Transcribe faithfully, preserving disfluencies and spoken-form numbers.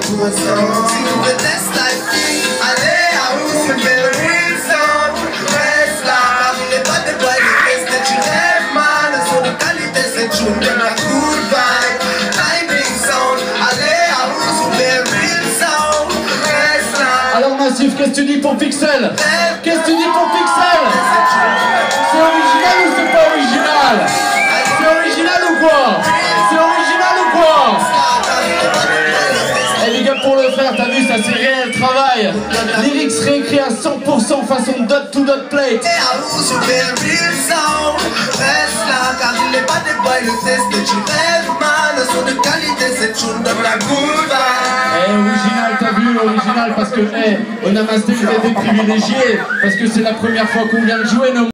tout ensemble. Si vous faites test like qui, allez à où se fait le real sound. Reste là, car il n'est pas de boy de test que tu rêves mal. Le son de qualité, c'est tune de la good vibe. Timing sound, allez à où se fait le real sound. Reste là. Alors Massif, qu'est-ce que tu dis pour Pixel? Qu'est-ce que tu dis pour Pixel? C'est original ou c'est pas original? C'est original ou quoi? C'est original ou quoi? Eh les gars, pour le faire, t'as vu, ça c'est réel travail. Lyrics réécrit à cent pour cent façon dot to dot plate. Et à où se fait le real sound. Reste là, car il n'est pas des boys le test que tu rêves mal. Le son de qualité, c'est tune de la good vibe. Eh original, t'as vu, original parce que, eh, on a masterisé des privilégiés. Parce que c'est la première fois qu'on vient de jouer nos